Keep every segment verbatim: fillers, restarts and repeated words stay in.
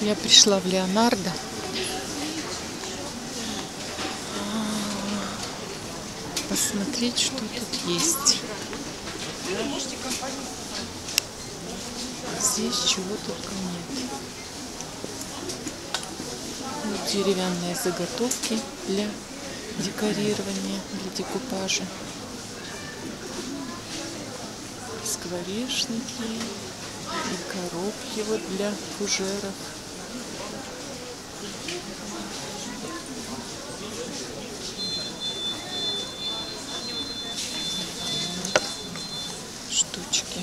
Я пришла в Леонардо. Посмотреть, что тут есть. Здесь чего только нет. Вот деревянные заготовки для декорирования, для декупажа. Скворечники и коробки вот для фужеров. Штучки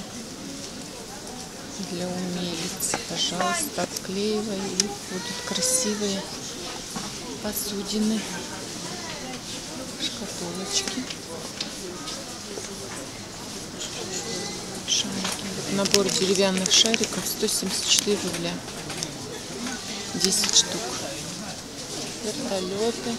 для умелиц. Пожалуйста, обклеивай, и будут красивые посудины, шкатулочки, шарики. Вот набор деревянных шариков сто семьдесят четыре рубля, десять штук. Вертолеты.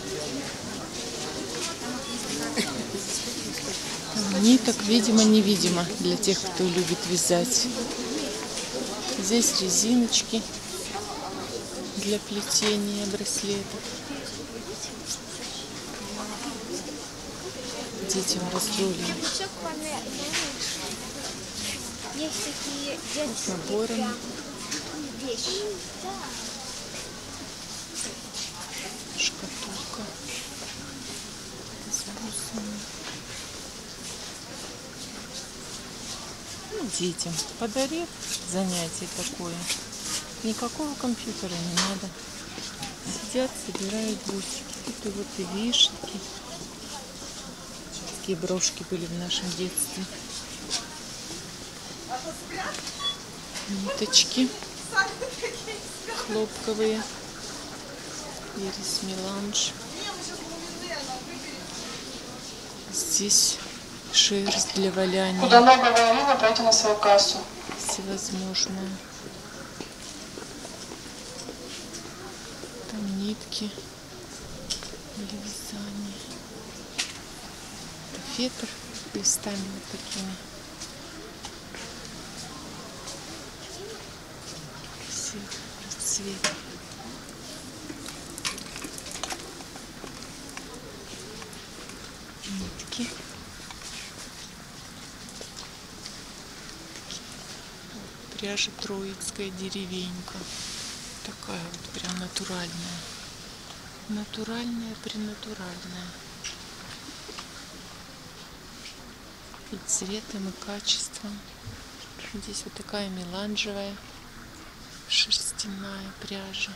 Ниток, видимо-невидимо, для тех, кто любит вязать. Здесь резиночки для плетения браслетов. Детям разрулим. С наборами. Шкатулка с бусами. Детям подарив занятие такое, никакого компьютера не надо. Сидят, собирают бусики. Тут и вот и вишенки. Такие брошки были в нашем детстве. Ниточки хлопковые. Ирис меланж. Здесь шерсть для валяния. Куда много говорила, пройти на свою кассу. Всевозможные. Там нитки для вязания. Фетр листами вот такими. Все расцветы. Нитки. Пряжа Троицкая деревенька. Такая вот прям натуральная. Натуральная, пренатуральная. И цветом, и качеством. Здесь вот такая меланжевая шерстяная пряжа.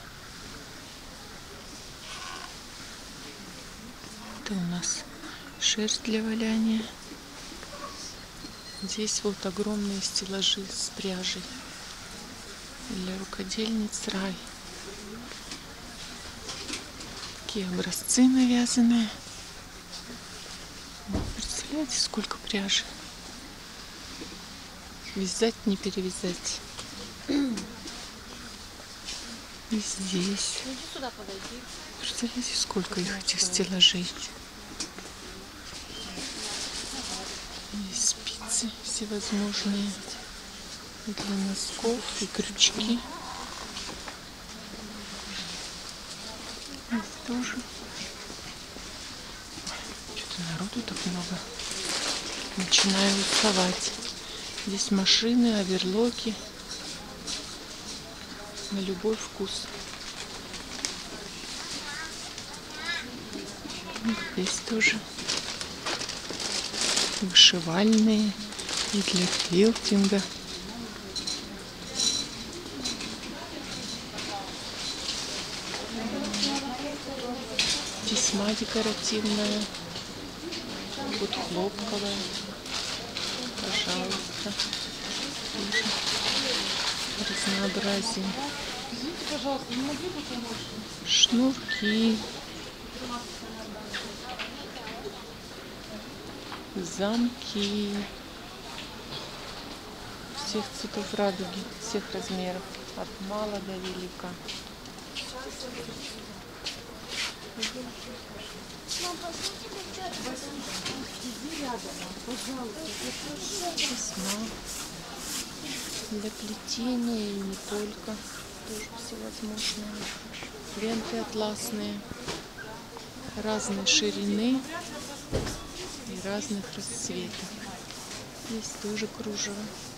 Это у нас шерсть для валяния. Здесь вот огромные стеллажи с пряжей для рукодельниц рай. Такие образцы навязанные. Представляете, сколько пряжи? Вязать, не перевязать. И здесь. Представляете, сколько их, этих стеллажей. Здесь спицы всевозможные для носков и крючки. Здесь тоже. Что-то народу так много. Начинаю уставать. Здесь машины, оверлоки. На любой вкус. Здесь тоже вышивальные и для квилтинга. Тесьма декоративная. Вот хлопковая. Пожалуйста. Разнообразие. Шнурки. Замки. Всех цветов радуги, всех размеров. От мала до велика. Тесьма для плетения и не только. тоже всевозможные. Ленты атласные разной ширины и разных расцветок. Здесь тоже кружево.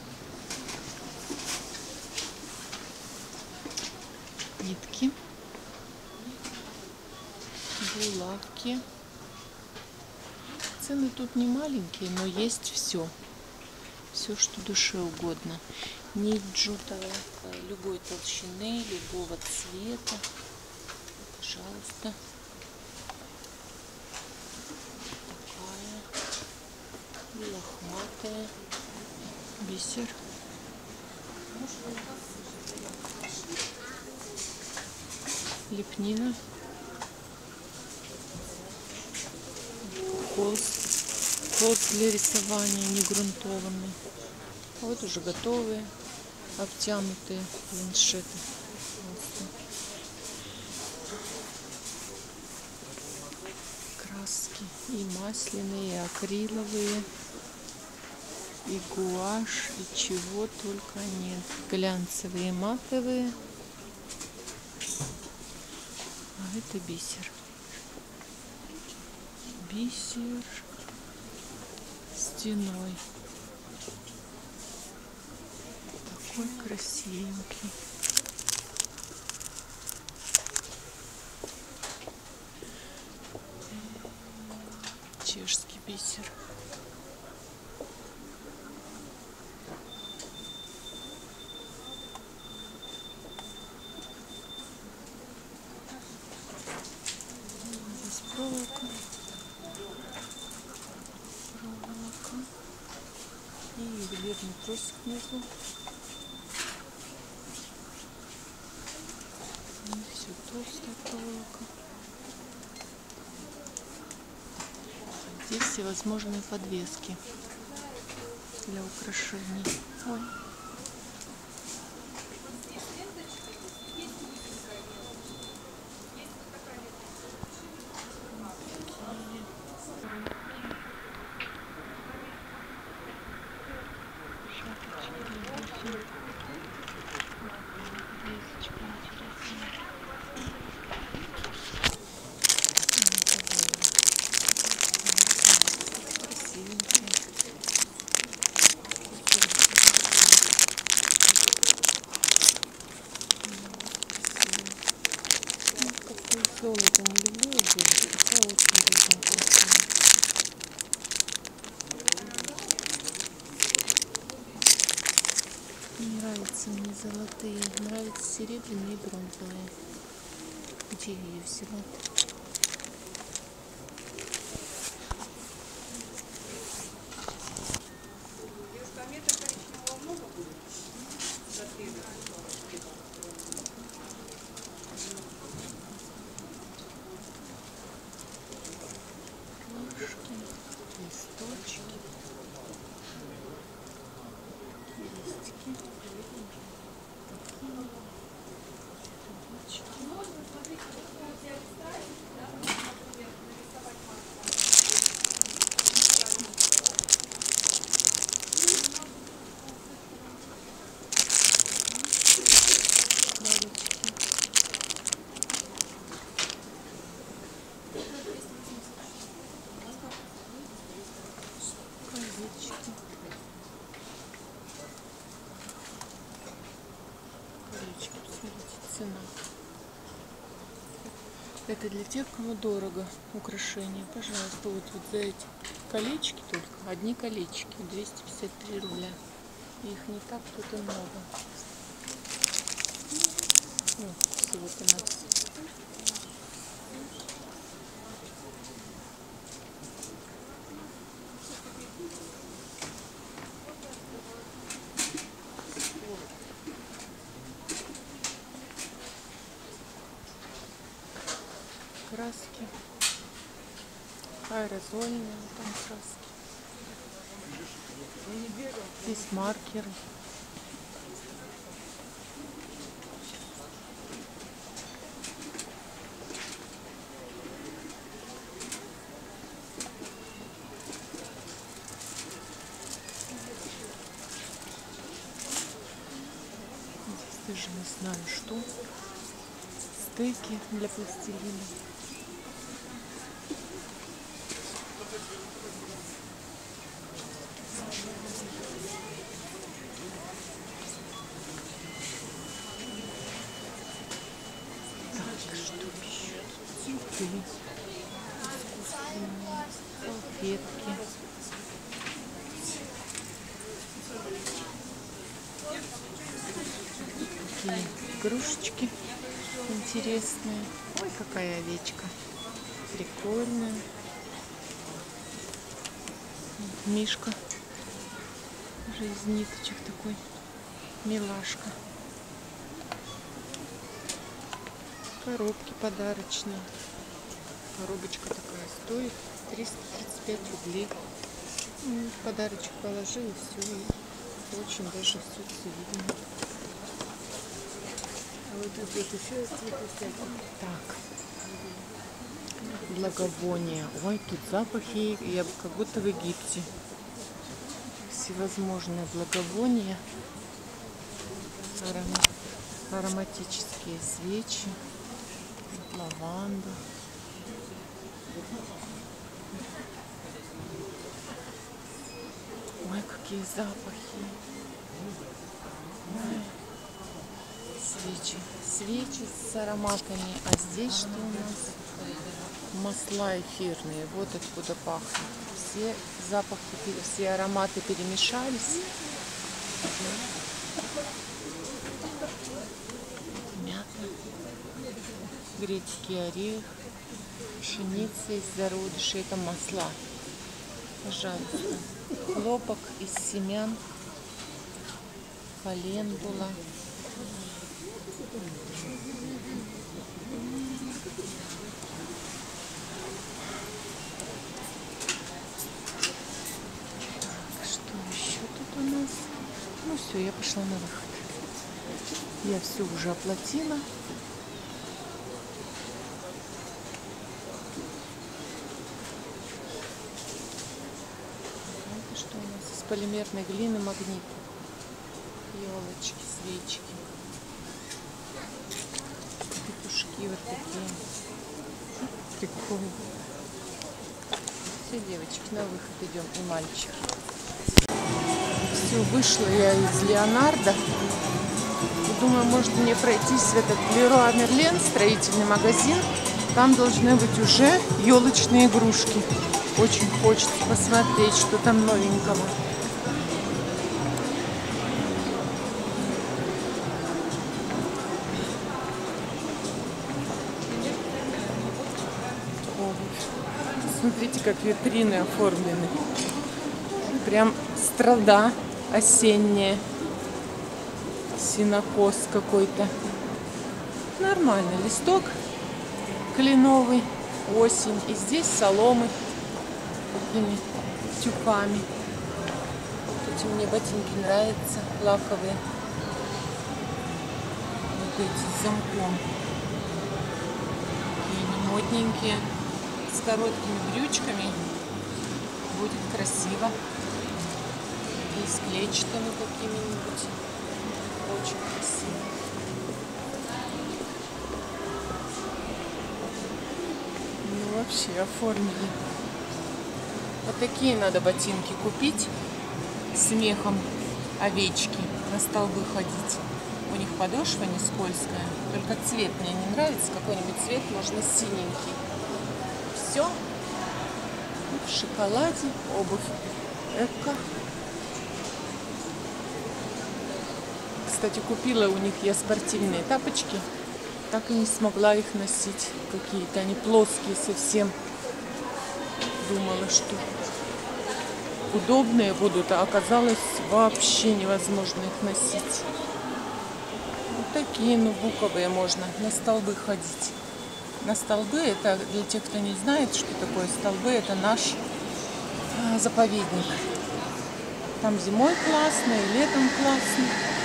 Нитки, булавки. Цены тут не маленькие, но есть все. Все, что душе угодно. Нить джутовая любой толщины, любого цвета. Пожалуйста. Такая. И лохматая. Бисер. Лепнина. Холст. Холст для рисования не грунтованный. А вот уже готовые, обтянутые планшеты. Краски и масляные, и акриловые, и гуашь, и чего только нет. Глянцевые, матовые. А это бисер. Бисер стеной. Такой красивенький. Чешский бисер. Здесь проволока. Проволока. И ювелирный тросик внизу. И все толстая проволока. Здесь всевозможные подвески для украшений. Ой. Золото не люблю, золото, хотя очень очень красиво. Не нравятся мне золотые, нравятся серебряные и бронзовые. Где я ее взяла? Листочки, листики, колечки, колечки, посмотрите, цена. Это для тех, кому дорого украшения. Пожалуйста, вот, вот за эти колечки только, одни колечки, двести пятьдесят три рубля. Их не так тут и много. Ну, всего-то на все. Краски, аэрозольные там краски. Здесь маркеры. Здесь даже знаю что. Стейки для пластилина. Так, что еще? Цветы. Искусственные салфетки. Такие игрушечки интересные. Ой, какая овечка. Прикольная. Мишка. Уже из ниточек такой. Милашка. Коробки подарочные. Коробочка такая стоит триста тридцать пять рублей. Ну, подарочек положил и все. И очень даже все видно. А вот тут вот еще цветы всякие. Так. Благовония. Ой, тут запахи, я как будто в Египте. Всевозможные благовония. Аром... Ароматические свечи. Лаванда. Ой, какие запахи. Ой. Свечи. Свечи с ароматами. А здесь что у нас? Масла эфирные. Вот откуда пахнет. Все запахи, все ароматы перемешались. Мята. Грецкий орех. Пшеница из зародышей. Это масла. Пожалуйста. Хлопок из семян. Календула. Что еще тут у нас? Ну все, я пошла на выход. Я все уже оплатила. Это что у нас? Из полимерной глины магнит. Елочки, свечки. Петушки вот такие. Прикольно. Все, девочки, на выход идем. И мальчик. Все, вышла я из Леонардо. И думаю, может мне пройтись в этот Леруа Мерлен, строительный магазин. Там должны быть уже елочные игрушки. Очень хочется посмотреть, что там новенького. Смотрите, как витрины оформлены. Прям страда осенняя. Сенокос какой-то. Нормально. Листок кленовый. Осень. И здесь соломы. Такими тюками. Эти мне ботинки нравятся. Лаковые. Вот эти с замком. Такие они модненькие. С короткими брючками будет красиво. И с клетчатыми какими-нибудь. Очень красиво. Ну вообще оформили. Вот такие надо ботинки купить с мехом овечки, на столбы ходить. У них подошва не скользкая, только цвет мне не нравится. Какой-нибудь цвет, можно синенький. Все в шоколаде, обувь Эко. Кстати, купила у них я спортивные тапочки, так и не смогла их носить. Какие-то они плоские совсем. Думала, что удобные будут, а оказалось вообще невозможно их носить. Вот такие, ну, буковые, можно на столбы ходить. На столбы, это для тех, кто не знает, что такое столбы, это наш а, заповедник. Там зимой классно и летом классно.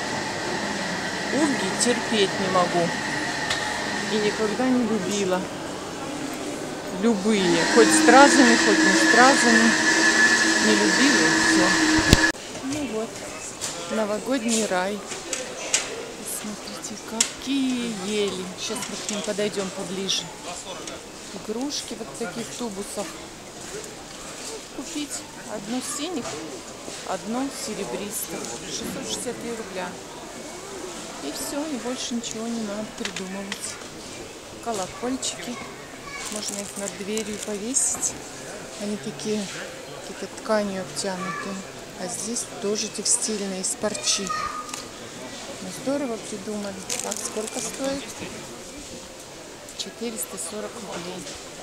Уги терпеть не могу. И никогда не любила. Любые. Хоть стразами, хоть не стразами. Не любила и все. Ну вот. Новогодний рай. Смотрите. Смотрите, какие ели. Сейчас мы к ним подойдем поближе. Игрушки вот в таких тубусах. Купить одну синих, одну серебристых. шестьсот шестьдесят три рубля. И все, и больше ничего не надо придумывать. Колокольчики. Можно их над дверью повесить. Они такие какие-то тканью обтянутые. А здесь тоже текстильные, из парчи. Ну, здорово придумали. Так, сколько стоит? четыреста сорок рублей.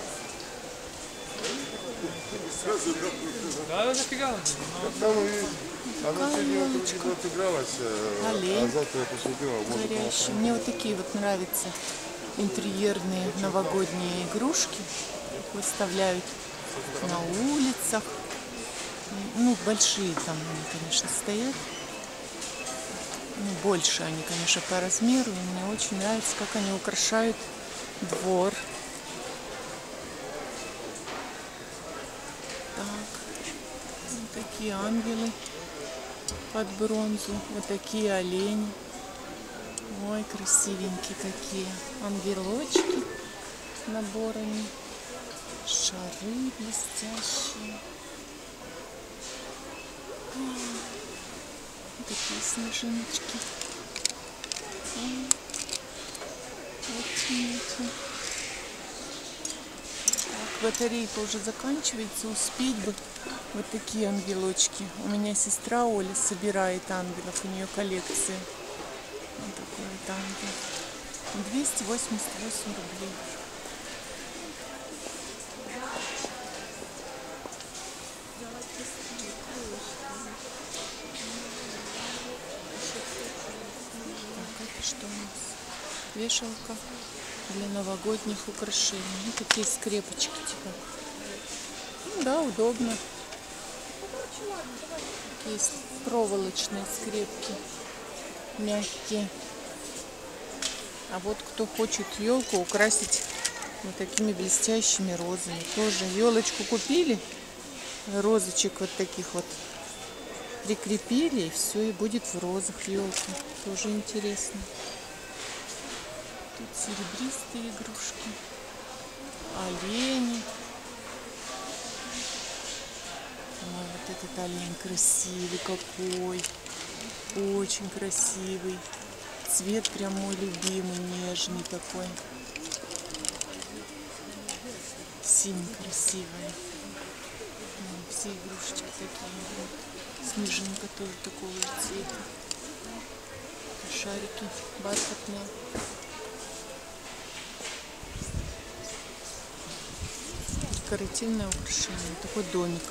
Да, зафига. Она сегодня утром отыгралась, а завтра я поступила. Горящие. Мне вот такие вот нравятся интерьерные новогодние игрушки. Выставляют на улицах. Ну, большие там они, конечно, стоят. Ну, больше они, конечно, по размеру. И мне очень нравится, как они украшают двор. Так, вот такие ангелы под бронзу. Вот такие олени. Ой, красивенькие какие. Ангелочки наборами. Шары блестящие. Вот такие снежиночки. Очень, очень. Так, батарейка уже заканчивается. Успеть бы вот такие ангелочки. У меня сестра Оля собирает ангелов. У нее коллекция. Вот такой вот ангел. двести восемьдесят восемь рублей. Что у нас? Вешалка для новогодних украшений. Ну, такие скрепочки типа. Ну, да, удобно. Есть проволочные скрепки. Мягкие. А вот кто хочет елку украсить вот такими блестящими розами. Тоже елочку купили. Розочек вот таких вот прикрепили, и все, и будет в розах елка. Тоже интересно. Тут серебристые игрушки, олени. Ой, вот этот олень красивый какой, очень красивый. Цвет прям мой любимый, нежный такой. Синий красивый. Все игрушечки такие. Снежинка тоже такого же цвета. Шарики бархатные. Декоративное украшение. Такой домик.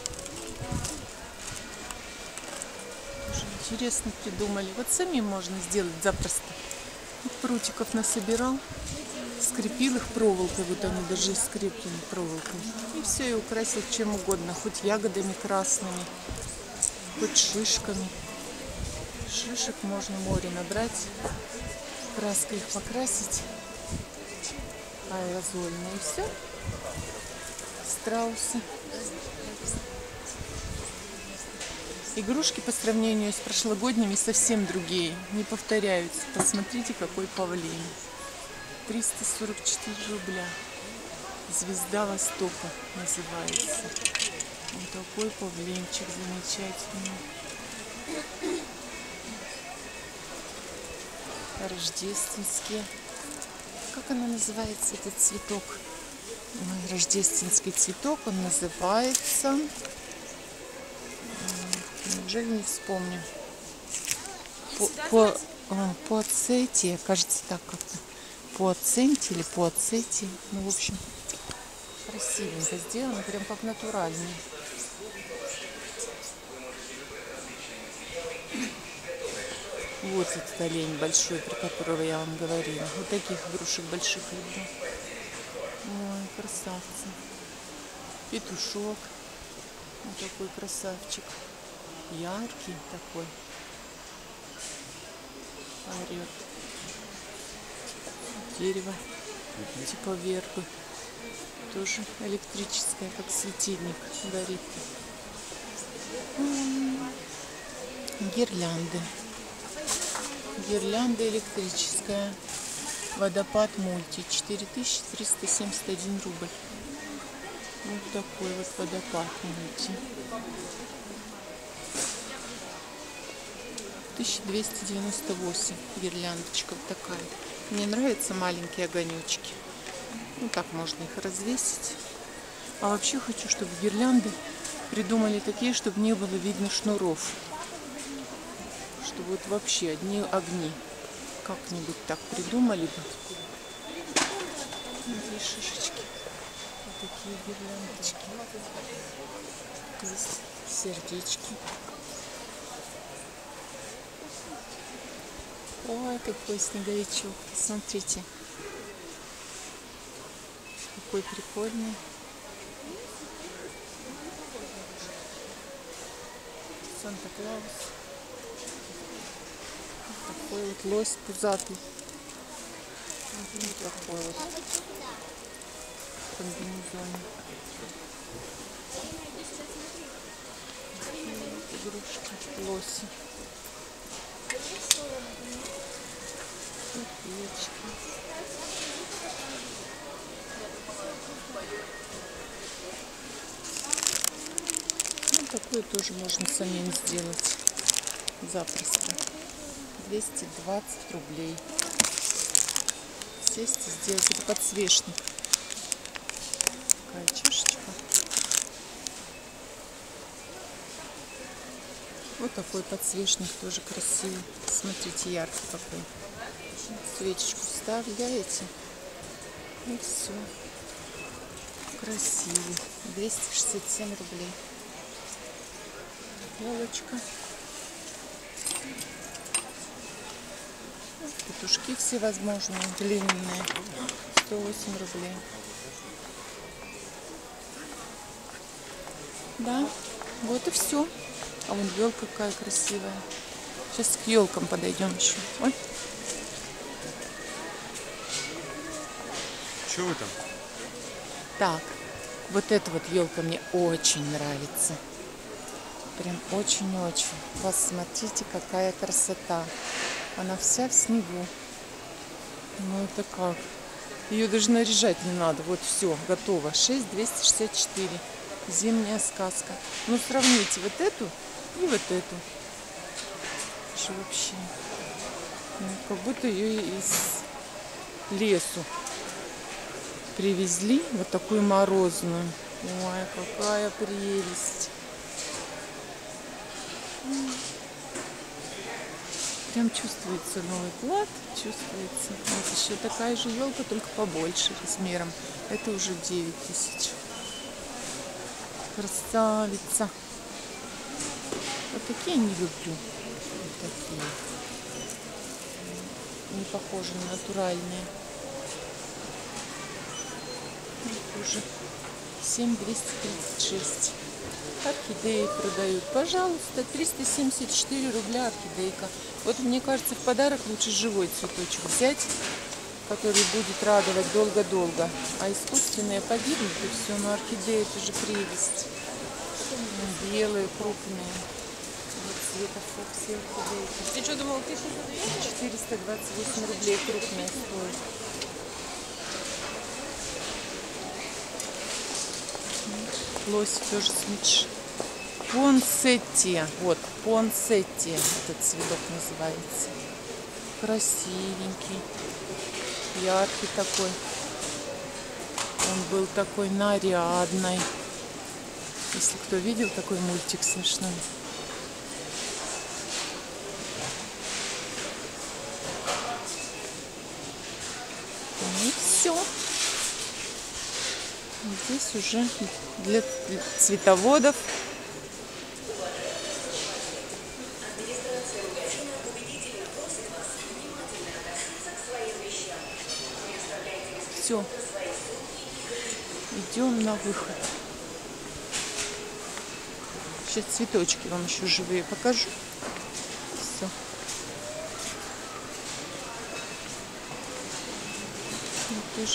Тоже интересно придумали. Вот самим можно сделать запросто. Вот прутиков насобирал. Скрепил их проволокой. Вот они даже скреплены проволокой. И все, и украсил чем угодно. Хоть ягодами красными, хоть шишками. Шишек можно море набрать, краской их покрасить, аэрозольные, и все. Страусы. Игрушки по сравнению с прошлогодними совсем другие, не повторяются. Посмотрите, какой павлин. триста сорок четыре рубля. Звезда Востока называется. Вот такой павлинчик замечательный. Рождественские. Как она называется, этот цветок? Ой, рождественский цветок, он называется. Неужели не вспомню? По, по, пуацетия, кажется, так как-то. Пуаценти или пуацетия. Ну, в общем, красивенько сделано, прям как натуральный. Вот этот олень большой, про которого я вам говорила. Вот таких игрушек больших люблю. Ой, красавцы. Петушок. Вот такой красавчик. Яркий такой. Орет. Дерево. Типа вербы. Тоже электрическое, как светильник горит. Гирлянды. Гирлянда электрическая. Водопад мульти. четыре тысячи триста семьдесят один рубль. Вот такой вот водопад мульти. тысяча двести девяносто восемь гирляндочка вот такая. Мне нравятся маленькие огонечки. Ну так можно их развесить. А вообще хочу, чтобы гирлянды придумали такие, чтобы не было видно шнуров. Чтобы вот вообще одни огни. Как-нибудь так придумали бы. Здесь шишечки. Вот такие гирляндочки. Здесь сердечки. Ой, какой снеговичок. Смотрите. Какой прикольный. Санта-Клаус. Вот такой вот лось пузатый. Вот такой вот в комбинезоне. Игрушки, лоси. Сердечки. Ну, такое тоже можно самим сделать запросто. двести двадцать рублей. Сесть и сделать. Это подсвечник. Такая чашечка. Вот такой подсвечник тоже красивый. Смотрите, яркий какой. Свечечку вставляете. И все. Красивый. двести шестьдесят семь рублей. Елочка. Петушки всевозможные, длинные. сто восемь рублей. Да, вот и все. А вон елка какая красивая. Сейчас к елкам подойдем еще. Ой. Что вы там? Так, вот эта вот елка мне очень нравится. Прям очень-очень. Посмотрите, какая красота. Она вся в снегу. Ну это как? Ее даже наряжать не надо. Вот все, готово. шесть двести шестьдесят четыре. Зимняя сказка. Ну сравните вот эту и вот эту. Что вообще? Ну, как будто ее из лесу привезли. Вот такую морозную. Ой, какая прелесть. Прям чувствуется новый клад, чувствуется. Вот еще такая же елка, только побольше размером. Это уже девять тысяч. Красавица. Вот такие не люблю. Вот такие. Не похожи на натуральные. Вот уже семь двести тридцать шесть. Орхидеи продают. Пожалуйста, триста семьдесят четыре рубля орхидейка. Вот мне кажется, в подарок лучше живой цветочек взять, который будет радовать долго-долго. А искусственные погибнут и все. Но орхидеи это же прелесть. Белые, крупные. Вот цвета фокси орхидейка. Ты что, думал, ты что-то даешь? четыреста двадцать восемь рублей крупные стоят. Лось тоже смеч. Понсетти. Вот, понсетти этот цветок называется. Красивенький. Яркий такой. Он был такой нарядный. Если кто видел такой мультик смешной. И все. Здесь уже для цветоводов. Все. Идем на выход. Сейчас цветочки вам еще живые покажу. Все. Вот тоже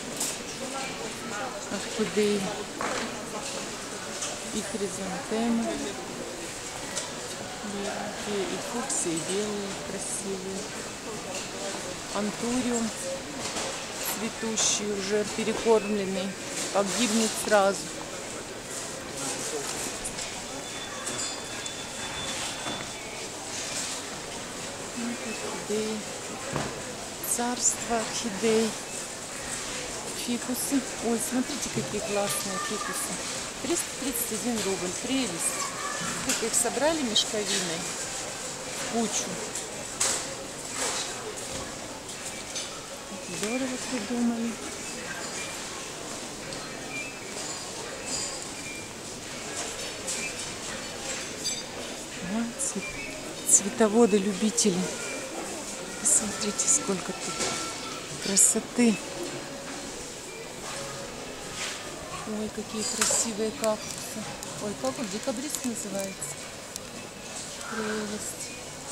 орхидеи и хризантемы. беленькие, и фуксии белые, красивые. Антуриум цветущий, уже перекормленный, погибнет сразу. Орхидеи. Царство орхидей. Фикусы. Ой, смотрите, какие классные фикусы. триста тридцать один рубль. Прелесть. Как их собрали мешковиной. Кучу. Здорово придумали. А, цвет... Цветоводы-любители. Посмотрите, сколько тут красоты. Ой, какие красивые кактусы. Ой, как он, декабрист называется. Прелесть.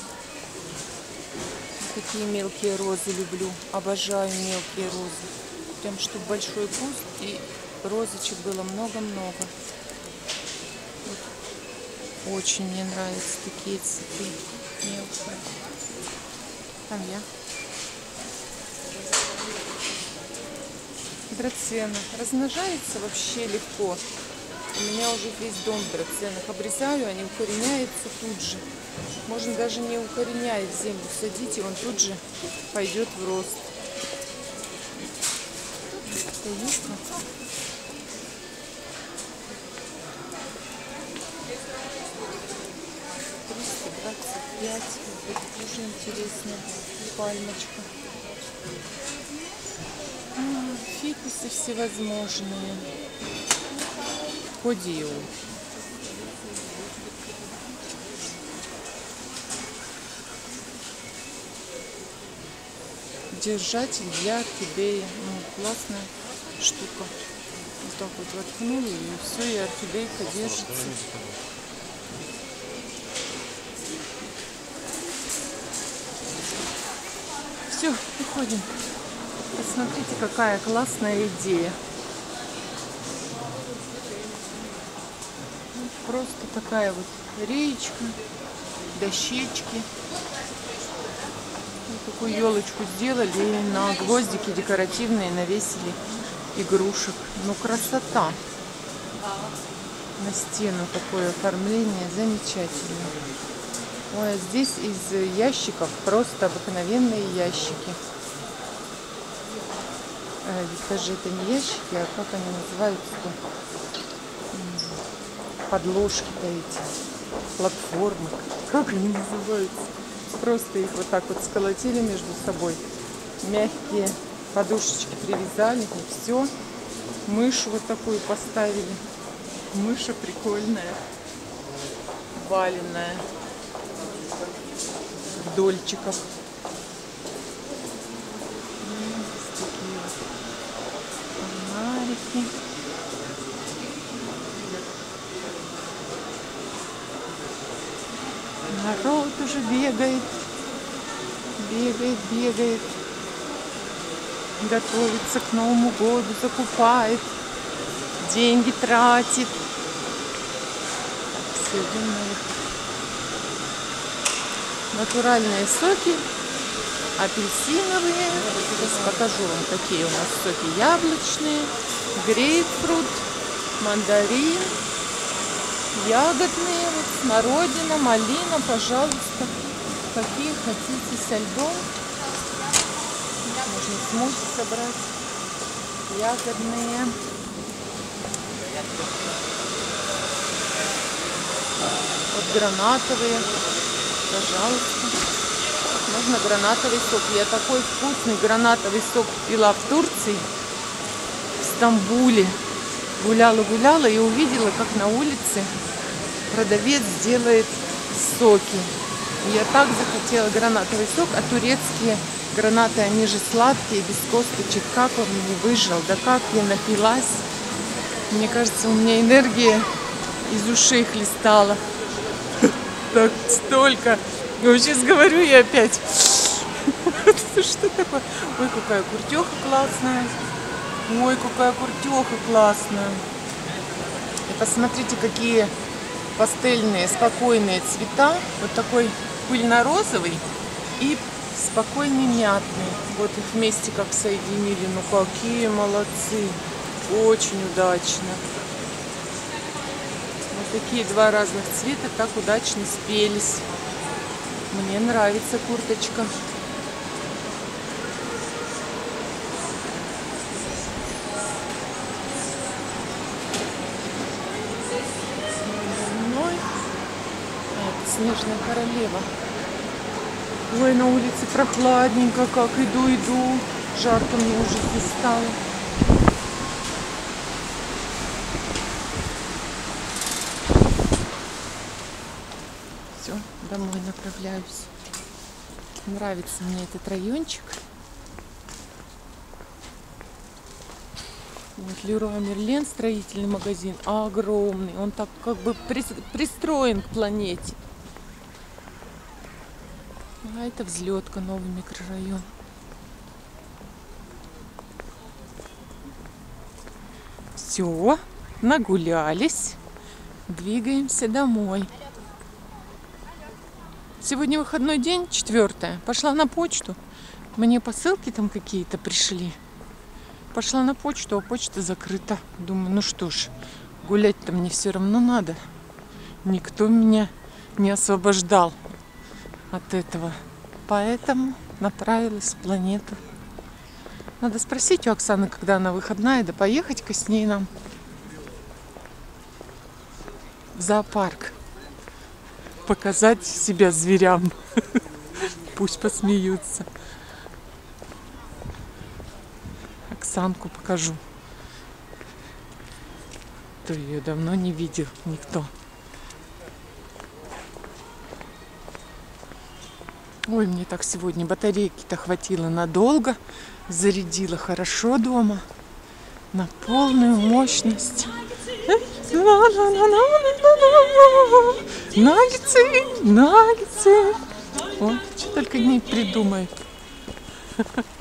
Такие мелкие розы люблю. Обожаю мелкие розы. Прям, чтобы большой куст и розочек было много-много. Вот. Очень мне нравятся такие цветы мелкие. Там я. Драцена. Размножается вообще легко. У меня уже весь дом в драценах. Обрезаю, они укореняются тут же. Можно даже не укореняя в землю садить, и он тут же пойдет в рост. Это есть? триста двадцать пять. Это тоже интересно. Пальмочка. Фикусы всевозможные. Подиум. Держатель для орхидеи. Ну, классная штука. Вот так вот воткнули, и все, и орхидейка держится. Все, уходим. Посмотрите, какая классная идея. Просто такая вот реечка, дощечки. Вот такую елочку сделали и на гвоздики декоративные навесили игрушек. Ну, красота. На стену такое оформление замечательное. Ой, а здесь из ящиков просто обыкновенные ящики. Э, даже это не ящики, а как они называются-то? Подложки-то эти, платформы. Как они называются? Просто их вот так вот сколотили между собой. Мягкие подушечки привязали, и все. Мышь вот такую поставили. Мыша прикольная, валенная. Дольчиков. Такие вот фонарики. Народ уже бегает, бегает, бегает, готовится к Новому году, закупает, деньги тратит. Так, все, идем на выход. Натуральные соки, апельсиновые. Сейчас покажу вам, какие у нас соки. Яблочные, грейпфрут, мандарин, ягодные, вот, смородина, малина, пожалуйста. Какие хотите со льдом. Можно смузи собрать. Ягодные. Вот гранатовые. Пожалуйста. Можно гранатовый сок. Я такой вкусный гранатовый сок пила в Турции, в Стамбуле. Гуляла-гуляла и увидела, как на улице продавец делает соки. И я так захотела гранатовый сок, а турецкие гранаты, они же сладкие, без косточек. Как он мне выжил, да как я напилась. Мне кажется, у меня энергия из ушей хлестала. Так столько. Я сейчас говорю и опять. Что такое? Ой, какая куртеха классная. Ой, какая куртеха классная. И посмотрите, какие пастельные, спокойные цвета. Вот такой пыльно-розовый и спокойный мятный. Вот их вместе как соединили. Ну какие молодцы. Очень удачно. Вот такие два разных цвета так удачно спелись. Мне нравится курточка. Снежная королева. Ой, на улице прохладненько, как иду, иду. Жарко мне уже здесь стало. Все, домой направляюсь. Нравится мне этот райончик. Вот Леруа Мерлен, строительный магазин, огромный. Он так как бы пристроен к планете. А это Взлетка, новый микрорайон. Все, нагулялись. Двигаемся домой. Сегодня выходной день, четвертое. Пошла на почту. Мне посылки там какие-то пришли. Пошла на почту, а почта закрыта. Думаю, ну что ж, гулять-то мне все равно надо. Никто меня не освобождал от этого. Поэтому направилась в планету. Надо спросить у Оксаны, когда она выходная, да поехать-ка с ней нам в зоопарк. Показать себя зверям. Пусть посмеются. Оксанку покажу. То ее давно не видел никто. Ой, мне так сегодня батарейки-то хватило надолго. Зарядила хорошо дома. На полную мощность. Наггетсы, наггетсы. О, что только не придумают.